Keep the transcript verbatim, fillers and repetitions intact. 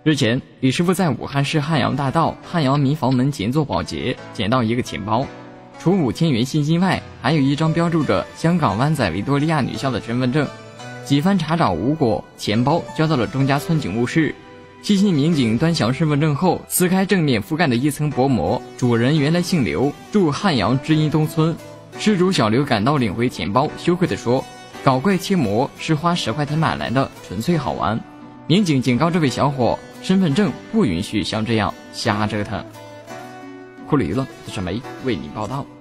日前，李师傅在武汉市汉阳大道汉阳民房门前做保洁，捡到一个钱包，除五千元现金外，还有一张标注着香港湾仔维多利亚女校的身份证。几番查找无果，钱包交到了钟家村警务室。细心民警端详身份证后，撕开正面覆盖的一层薄膜，主人原来姓刘，住汉阳知音东村。失主小刘赶到领回钱包，羞愧地说：“搞怪切膜是花十块钱买来的，纯粹好玩。”民警警告这位小伙，身份证不允许像这样瞎折腾。酷了娱乐，这是梅为你报道。